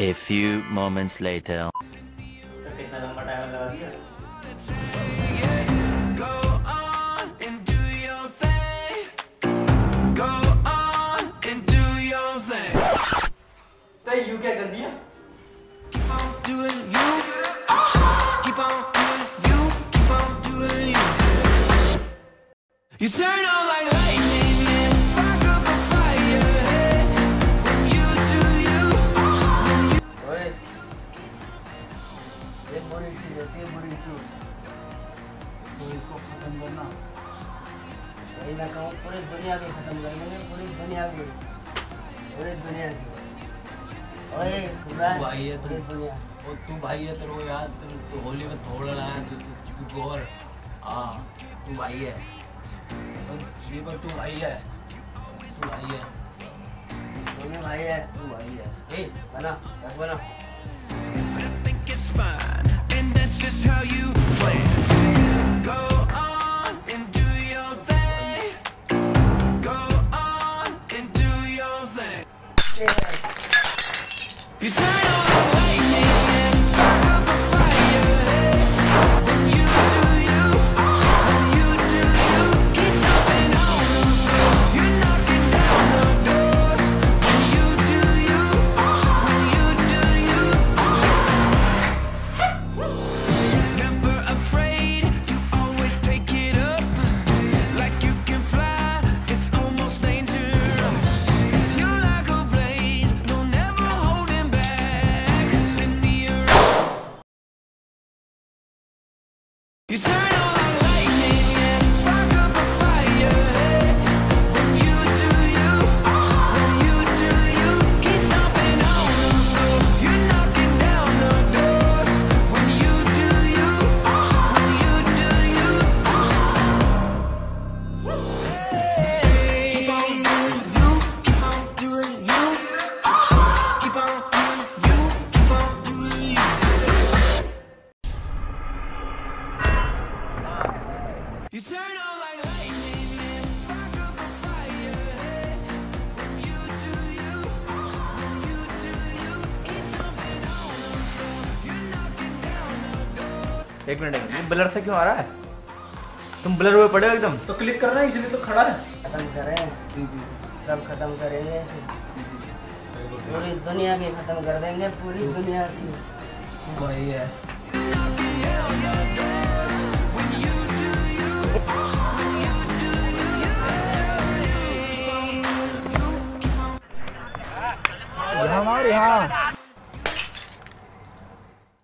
A few moments later. कितना लंबा time लगा दिया? तो यू क्या कर दिया? You turn on like lightning and spark up a fire when you do you. ओए, ये बुरी चीज़ है, ये बुरी चीज़। तो इसको खत्म करना। वही ना कहूँ, पूरी दुनिया की खत्म कर देंगे, पूरी दुनिया की। ओए, भाई है पूरी दुनिया। और तू भाई है तेरे को यार तू होली में थोड़ा लाया तू और हाँ तू भाई है ये पर तू भाई है तुम्हें भाई है, तू भाई है ए बना बस बना। I think it's fine, and that's just how you play it. Go on and do your thing. Go on and do your thing. You turn on like lightning and spark up a fire when you do you. When you do you, keep stomping on the floor. You're knocking down the doors. When you do you. When you do you. Never afraid, you always take it up. Like you can fly, it's almost dangerous. You're like a blaze, no never holding back. Spin me around. You turn on like lightning and spark up a fire when you do you. When you do you, keep stomping on the floor. You're knocking down the doors. When you do you. When you do you. Keep on doing you. Keep on doing you. Keep on doing you. Keep on doing you. You turn on like lightning and spark up a fire when you do you. When you do you, keep stomping on the floor. You're knocking down the door. एक minute ये blur से क्यों आ रहा है? तुम blur हुए पड़े हो एकदम। तो क्लिक करना है इसलिए तो खड़ा है। खत्म करें, सब खत्म करेंगे ऐसे। पूरी दुनिया की खत्म कर देंगे, पूरी दुनिया की। तू भाई है हमारे यहाँ